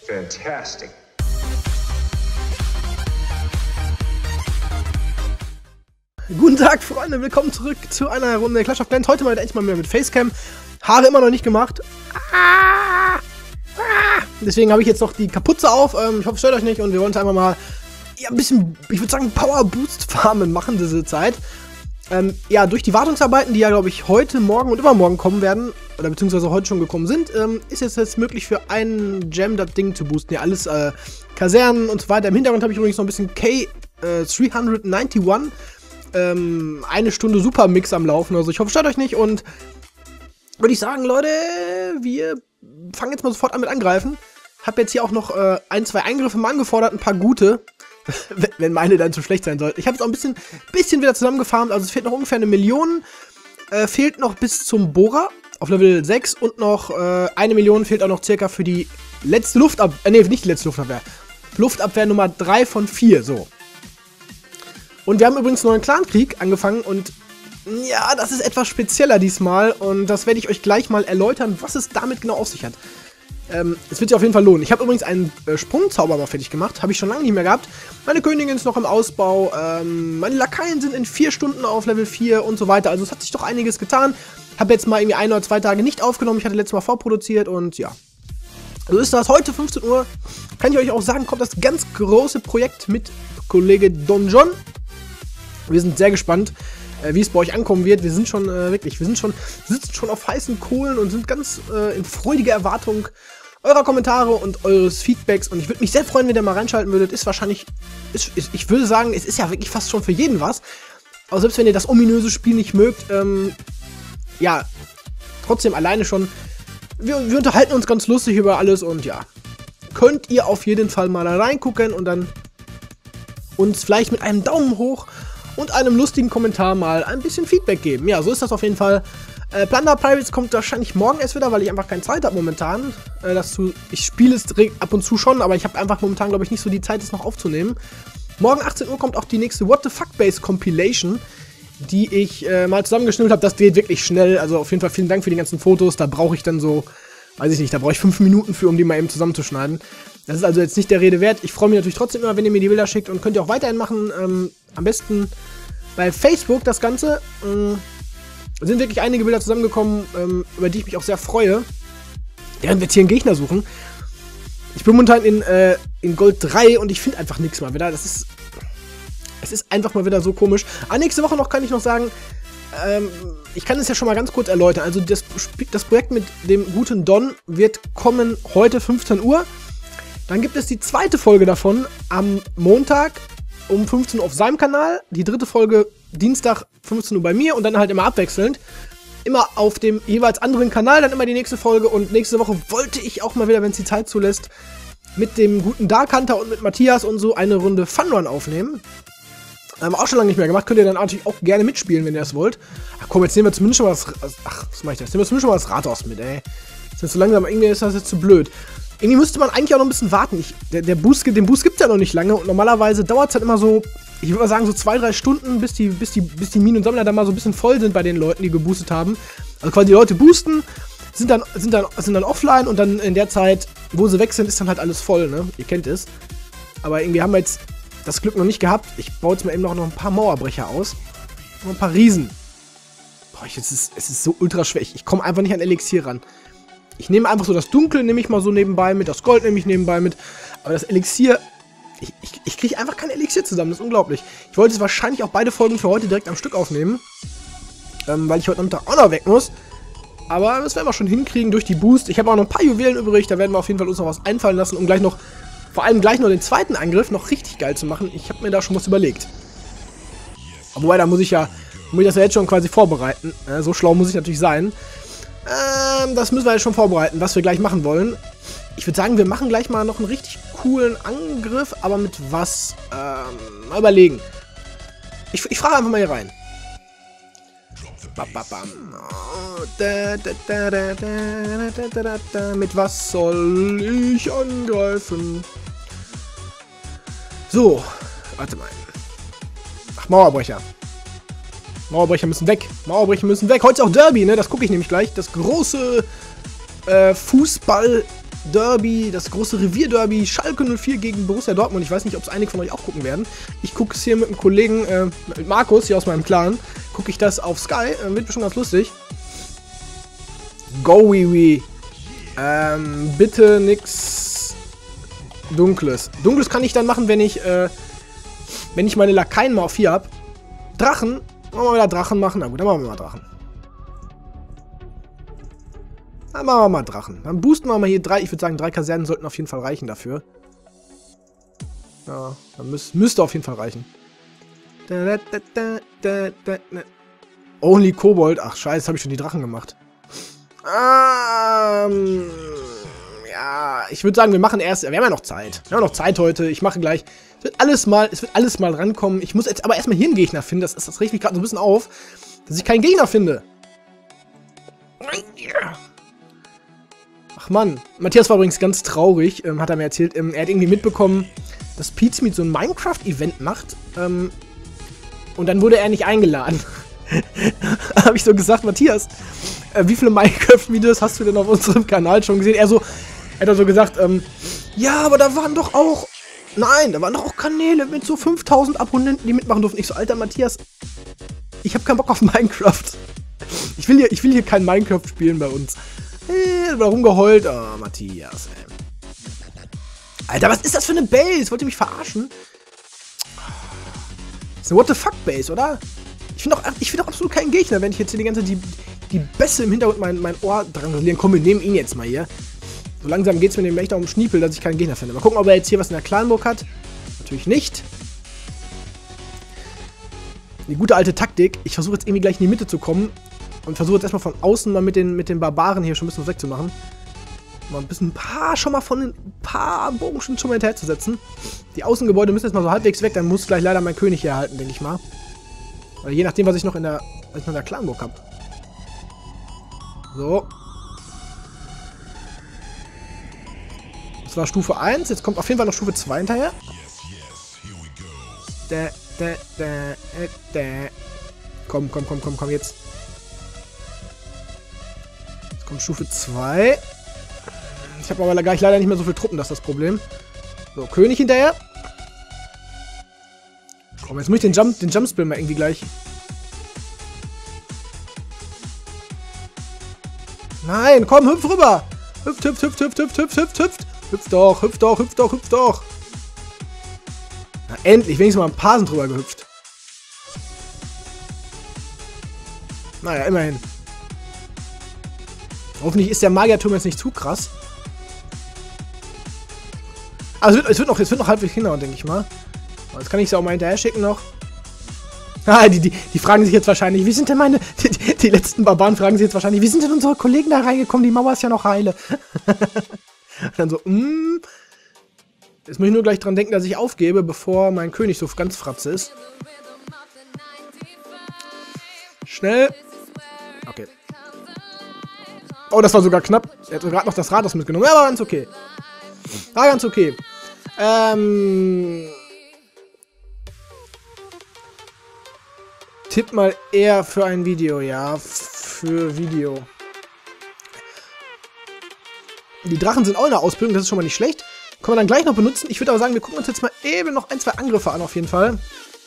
Fantastic. Guten Tag, Freunde, willkommen zurück zu einer Runde Clash of Clans. Heute mal endlich mal wieder mit Facecam. Haare immer noch nicht gemacht. Deswegen habe ich jetzt noch die Kapuze auf. Ich hoffe, es stört euch nicht und wir wollen uns einfach mal ein bisschen, ich würde sagen, Power Boost Farmen machen diese Zeit. Ja, durch die Wartungsarbeiten, die ja, glaube ich, heute, morgen und übermorgen kommen werden, oder beziehungsweise heute schon gekommen sind, ist jetzt möglich für einen Gem das Ding zu boosten. Ja, alles Kasernen und so weiter. Im Hintergrund habe ich übrigens noch ein bisschen K391. Eine Stunde Supermix am Laufen. Also ich hoffe, es stört euch nicht. Und würde ich sagen, Leute, wir fangen jetzt mal sofort an mit Angreifen. Hab jetzt hier auch noch ein, zwei Eingriffe mal angefordert, ein paar gute. Wenn meine dann zu schlecht sein sollten. Ich habe jetzt auch ein bisschen wieder zusammengefarmt. Also es fehlt noch ungefähr 1 Million. Fehlt noch bis zum Bohrer auf Level 6. Und noch 1 Million fehlt auch noch circa für die letzte Luftabwehr. Nee, nicht die letzte Luftabwehr. Luftabwehr Nummer 3 von 4. So. Und wir haben übrigens einen neuen Clankrieg angefangen. Und ja, das ist etwas spezieller diesmal. Und das werde ich euch gleich mal erläutern, was es damit genau auf sich hat. Es wird sich auf jeden Fall lohnen. Ich habe übrigens einen Sprungzauber mal fertig gemacht. Habe ich schon lange nicht mehr gehabt. Meine Königin ist noch im Ausbau. Meine Lakaien sind in 4 Stunden auf Level 4 und so weiter. Also es hat sich doch einiges getan. Habe jetzt mal irgendwie 1 oder 2 Tage nicht aufgenommen. Ich hatte letztes Mal vorproduziert und ja. So ist das. Heute 15 Uhr kann ich euch auch sagen, kommt das ganz große Projekt mit Kollege Don John. Wir sind sehr gespannt, wie es bei euch ankommen wird. Wir sind schon sitzen schon auf heißen Kohlen und sind ganz in freudiger Erwartung eurer Kommentare und eures Feedbacks. Und ich würde mich sehr freuen, wenn ihr mal reinschalten würdet. Ist wahrscheinlich, ich würde sagen, es ist ja wirklich fast schon für jeden was. Aber selbst wenn ihr das ominöse Spiel nicht mögt, ja, trotzdem alleine schon, wir unterhalten uns ganz lustig über alles und ja, könnt ihr auf jeden Fall mal da reingucken und dann uns vielleicht mit einem Daumen hoch und einem lustigen Kommentar mal ein bisschen Feedback geben. Ja, so ist das auf jeden Fall. Plunder Pirates kommt wahrscheinlich morgen erst wieder, weil ich einfach keine Zeit habe momentan. Ich spiele es ab und zu schon, aber ich habe einfach momentan, glaube ich, nicht so die Zeit, es noch aufzunehmen. Morgen 18 Uhr kommt auch die nächste What the Fuck Base Compilation, die ich mal zusammengeschnürt habe. Das geht wirklich schnell. Also auf jeden Fall vielen Dank für die ganzen Fotos. Da brauche ich dann so, weiß ich nicht, da brauche ich 5 Minuten für, um die mal eben zusammenzuschneiden. Das ist also jetzt nicht der Rede wert. Ich freue mich natürlich trotzdem immer, wenn ihr mir die Bilder schickt und könnt ihr auch weiterhin machen. Am besten bei Facebook das Ganze. Sind wirklich einige Bilder zusammengekommen, über die ich mich auch sehr freue. Während wir jetzt hier einen Gegner suchen. Ich bin momentan in Gold 3 und ich finde einfach nichts mal wieder. Es ist einfach mal wieder so komisch. Nächste Woche noch kann ich noch sagen, ich kann es ja schon mal ganz kurz erläutern. Also das Projekt mit dem guten Don wird kommen heute 15 Uhr. Dann gibt es die zweite Folge davon am Montag um 15 Uhr auf seinem Kanal. Die dritte Folge Dienstag 15 Uhr bei mir und dann halt immer abwechselnd. Immer auf dem jeweils anderen Kanal, dann immer die nächste Folge. Und nächste Woche wollte ich auch mal wieder, wenn es die Zeit zulässt, mit dem guten Dark Hunter und mit Matthias und so eine Runde Fun Run aufnehmen. Haben wir auch schon lange nicht mehr gemacht. Könnt ihr dann natürlich auch gerne mitspielen, wenn ihr das wollt. Ach komm, jetzt nehmen wir zumindest schon mal das... Ach, was mache ich das? Nehmen wir zumindest schon mal das Rathaus mit, ey. Das ist jetzt so langsam, irgendwie ist das jetzt zu blöd. Irgendwie müsste man eigentlich auch noch ein bisschen warten. Den Boost gibt es ja noch nicht lange und normalerweise dauert es halt immer so, ich würde mal sagen, so 2-3 Stunden, bis die Minen und Sammler dann mal so ein bisschen voll sind bei den Leuten, die geboostet haben. Also quasi die Leute boosten, sind dann offline und dann in der Zeit, wo sie weg sind, ist dann halt alles voll, ne? Ihr kennt es. Aber irgendwie haben wir jetzt das Glück noch nicht gehabt. Ich baue jetzt mal eben noch ein paar Mauerbrecher aus. Noch ein paar Riesen. Boah, es ist so ultra schwer. Ich komme einfach nicht an Elixier ran. Ich nehme einfach so das Dunkle, nehme ich mal so nebenbei mit, das Gold nehme ich nebenbei mit. Aber das Elixier, ich kriege einfach kein Elixier zusammen, das ist unglaublich. Ich wollte jetzt wahrscheinlich auch beide Folgen für heute direkt am Stück aufnehmen. Weil ich heute Nachmittag auch noch weg muss. Aber das werden wir schon hinkriegen durch die Boost. Ich habe auch noch ein paar Juwelen übrig, da werden wir auf jeden Fall uns noch was einfallen lassen, um gleich noch, vor allem gleich noch den zweiten Angriff noch richtig geil zu machen. Ich habe mir da schon was überlegt. Wobei, da muss ich das ja jetzt schon quasi vorbereiten. So schlau muss ich natürlich sein. Das müssen wir jetzt schon vorbereiten, was wir gleich machen wollen. Ich würde sagen, wir machen gleich mal noch einen richtig coolen Angriff, aber mit was? Mal überlegen. Ich frage einfach mal hier rein. Mit was soll ich angreifen? So, warte mal. Ach, Mauerbrecher. Mauerbrecher müssen weg. Mauerbrecher müssen weg. Heute ist auch Derby, ne? Das gucke ich nämlich gleich. Das große Derby, das große Revierderby, Schalke 04 gegen Borussia Dortmund. Ich weiß nicht, ob es einige von euch auch gucken werden. Ich gucke es hier mit einem Kollegen, mit Markus, hier aus meinem Clan, gucke ich das auf Sky. Wird bestimmt ganz lustig. Go, Wiwi. Bitte nix Dunkles. Dunkles kann ich dann machen, wenn ich meine Lakaien mal auf 4 habe. Drachen. Wollen wir wieder Drachen machen? Na gut, dann machen wir mal Drachen. Dann machen wir mal Drachen. Dann boosten wir mal hier 3. Ich würde sagen, 3 Kasernen sollten auf jeden Fall reichen dafür. Ja, dann müsste auf jeden Fall reichen. Only Kobold. Ach, scheiße, habe ich schon die Drachen gemacht. Ja, ich würde sagen, wir machen erst. Wir haben ja noch Zeit. Wir haben noch Zeit heute. Ich mache gleich. Es wird alles mal rankommen. Ich muss jetzt aber erstmal hier einen Gegner finden. Das regt mich gerade so ein bisschen auf, dass ich keinen Gegner finde. Ach Mann. Matthias war übrigens ganz traurig, hat er mir erzählt. Er hat irgendwie mitbekommen, dass Pizmeet so ein Minecraft-Event macht. Und dann wurde er nicht eingeladen. Habe ich so gesagt, Matthias, wie viele Minecraft-Videos hast du denn auf unserem Kanal schon gesehen? Er hat so gesagt, ja, aber da waren doch auch, nein, da waren doch auch Kanäle mit so 5000 Abonnenten, die mitmachen durften. Ich so, alter Matthias, ich habe keinen Bock auf Minecraft. Ich will hier kein Minecraft spielen bei uns. Warum geheult? Oh, Matthias, ey. Alter, was ist das für eine Base? Wollt ihr mich verarschen? Das ist eine What the fuck Base, oder? Ich finde auch absolut keinen Gegner, wenn ich jetzt hier die ganze Zeit die Bässe im Hintergrund mein Ohr dran rasieren. Komm, wir nehmen ihn jetzt mal hier. So langsam geht es mir nämlich echt um Schniepel, dass ich keinen Gegner finde. Mal gucken, ob er jetzt hier was in der Clanburg hat. Natürlich nicht. Die gute alte Taktik. Ich versuche jetzt irgendwie gleich in die Mitte zu kommen. Und versuche jetzt erstmal von außen mal mit den Barbaren hier schon ein bisschen wegzumachen. Mal ein paar Bogenschützen schon mal hinterherzusetzen. Die Außengebäude müssen jetzt mal so halbwegs weg, dann muss gleich leider mein König hier erhalten, denke ich mal. Oder je nachdem, was ich noch in der Clanburg habe. So. Das war Stufe 1, jetzt kommt auf jeden Fall noch Stufe 2 hinterher. Komm, jetzt. Jetzt kommt Stufe 2. Ich habe aber gleich leider nicht mehr so viele Truppen, das ist das Problem. So, König hinterher. Komm, jetzt muss ich den Jumpspill mal irgendwie gleich. Nein, komm, hüpf rüber. Hüpft. Hüpf doch. Na, endlich, wenigstens mal ein paar sind drüber gehüpft. Naja, immerhin. Hoffentlich ist der Magierturm jetzt nicht zu krass. Also es wird noch halbwegs hinhauen, denke ich mal. Aber jetzt kann ich es auch mal hinterher schicken noch. Ah, die fragen sich jetzt wahrscheinlich, wie sind denn die letzten Barbaren fragen sich jetzt wahrscheinlich, wie sind denn unsere Kollegen da reingekommen? Die Mauer ist ja noch heile. Und dann so, Jetzt muss ich nur gleich dran denken, dass ich aufgebe, bevor mein König so ganz fratze ist. Schnell. Okay. Oh, das war sogar knapp. Er hat gerade noch das Rathaus mitgenommen. Ja, aber ganz okay. War ganz okay. Tipp mal eher für ein Video. Ja, für Video. Die Drachen sind auch in der Ausbildung. Das ist schon mal nicht schlecht. Können wir dann gleich noch benutzen. Ich würde aber sagen, wir gucken uns jetzt mal eben noch 1, 2 Angriffe an, auf jeden Fall.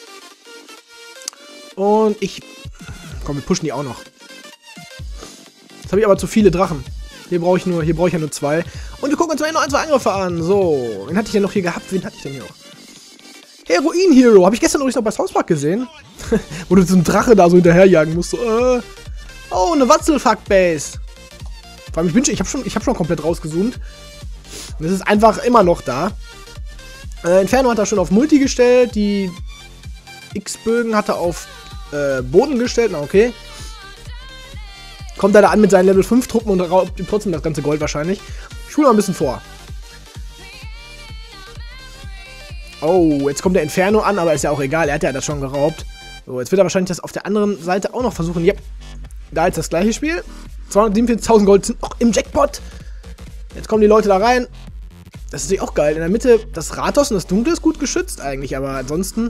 Und komm, wir pushen die auch noch. Jetzt habe ich aber zu viele Drachen. Hier brauche ich ja nur 2. Und wir gucken uns noch 1, 2 Angriffe an. So, wen hatte ich denn noch hier gehabt? Wen hatte ich denn hier noch? Heroin Hero. Habe ich gestern übrigens noch bei South Park gesehen. Wo du so einen Drache da so hinterherjagen musst. So, Oh, eine Watzelfuck-Base. Vor allem, ich hab schon komplett rausgezoomt. Und es ist einfach immer noch da. Inferno hat er schon auf Multi gestellt. Die X-Bögen hat er auf Boden gestellt. Na, okay. Kommt er da an mit seinen Level 5 Truppen und raubt ihm trotzdem das ganze Gold wahrscheinlich. Ich spule mal ein bisschen vor. Oh, jetzt kommt der Inferno an, aber ist ja auch egal. Er hat ja das schon geraubt. So, jetzt wird er wahrscheinlich das auf der anderen Seite auch noch versuchen. Yep. Da ist das gleiche Spiel. 247.000 Gold sind noch im Jackpot. Jetzt kommen die Leute da rein. Das ist natürlich auch geil. In der Mitte das Rathaus und das Dunkle ist gut geschützt eigentlich, aber ansonsten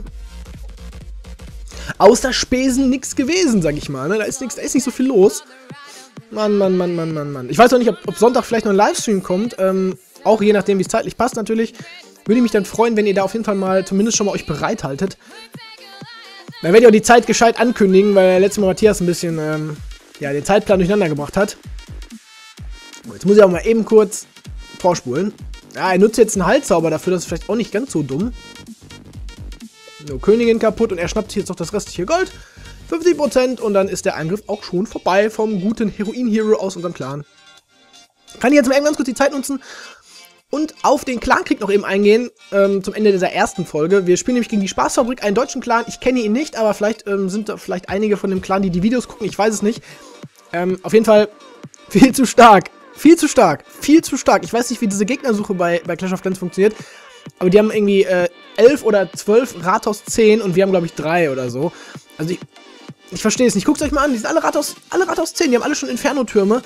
außer Spesen nichts gewesen, sag ich mal. Ne? Da ist nicht so viel los. Mann. Ich weiß auch nicht, ob Sonntag vielleicht noch ein Livestream kommt. Auch je nachdem, wie es zeitlich passt natürlich. Würde ich mich dann freuen, wenn ihr da auf jeden Fall mal zumindest schon mal euch bereithaltet. Dann werdet ihr auch die Zeit gescheit ankündigen, weil der letzte Mal Matthias ein bisschen, den Zeitplan durcheinander gebracht hat. Jetzt muss ich auch mal eben kurz vorspulen. Ja, er nutzt jetzt einen Heilzauber dafür, das ist vielleicht auch nicht ganz so dumm. So, Königin kaputt und er schnappt sich jetzt noch das restliche Gold. 50% und dann ist der Angriff auch schon vorbei vom guten Heroin-Hero aus unserem Clan. Kann ich jetzt mal eben ganz kurz die Zeit nutzen und auf den Clankrieg noch eben eingehen, zum Ende dieser ersten Folge. Wir spielen nämlich gegen die Spaßfabrik, einen deutschen Clan. Ich kenne ihn nicht, aber vielleicht sind da vielleicht einige von dem Clan, die die Videos gucken. Ich weiß es nicht. Auf jeden Fall viel zu stark. Viel zu stark. Ich weiß nicht, wie diese Gegnersuche bei Clash of Clans funktioniert. Aber die haben irgendwie 11 oder 12 Rathaus 10 und wir haben, glaube ich, 3 oder so. Also ich verstehe es nicht. Guckt es euch mal an. Die sind alle Rathaus 10. Die haben alle schon Inferno-Türme.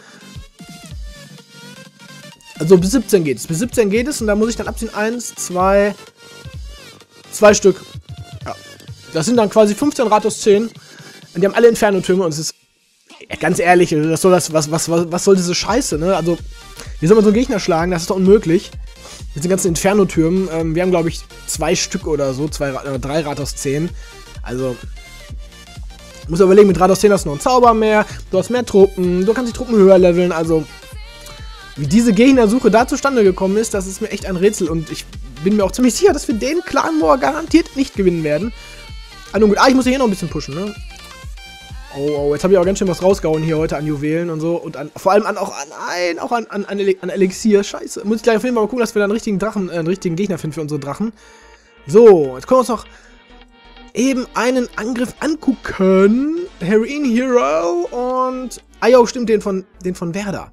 Also bis 17 geht es. Bis 17 geht es und da muss ich dann abziehen. 1, 2 Stück. Ja. Das sind dann quasi 15 Rathaus 10. Und die haben alle Inferno-Türme und es ist, ganz ehrlich, was soll diese Scheiße, ne? Also, wie soll man so einen Gegner schlagen? Das ist doch unmöglich. Mit den ganzen Inferno-Türmen. Wir haben, glaube ich, 2 Stück oder so. 3 Rathaus 10. Also, muss überlegen, mit Rathaus 10 hast du noch einen Zauber mehr. Du hast mehr Truppen. Du kannst die Truppen höher leveln. Also, wie diese Gegnersuche da zustande gekommen ist, das ist mir echt ein Rätsel. Und ich bin mir auch ziemlich sicher, dass wir den Clan War garantiert nicht gewinnen werden. Ah, nun gut. Ich muss hier noch ein bisschen pushen, ne? Oh, jetzt habe ich auch ganz schön was rausgehauen hier heute an Juwelen und so. Und vor allem auch an Elixier. Scheiße. Muss ich gleich auf jeden Fall mal gucken, dass wir da einen richtigen Gegner finden für unsere Drachen. So, jetzt können wir uns noch eben einen Angriff angucken. Heroin Hero und... Ah jo, stimmt, den von Werder.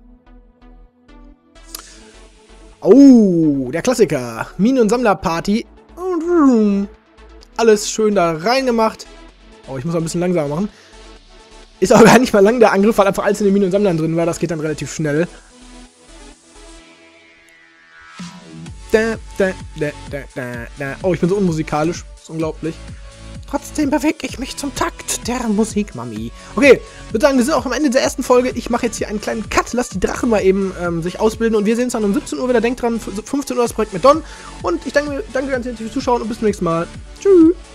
Oh, der Klassiker. Minen- und Sammlerparty. Alles schön da reingemacht. Oh, ich muss auch ein bisschen langsamer machen. Ist aber gar nicht mal lang der Angriff, weil einfach alles in den Minen und Sammlern drin war. Das geht dann relativ schnell. Oh, ich bin so unmusikalisch. Das ist unglaublich. Trotzdem bewege ich mich zum Takt der Musik, Mami. Okay, ich würde sagen, wir sind auch am Ende der ersten Folge. Ich mache jetzt hier einen kleinen Cut. Lass die Drachen mal eben sich ausbilden. Und wir sehen uns dann um 17 Uhr wieder. Denkt dran, 15 Uhr das Projekt mit Don. Und ich danke ganz herzlich fürs Zuschauen und bis zum nächsten Mal. Tschüss.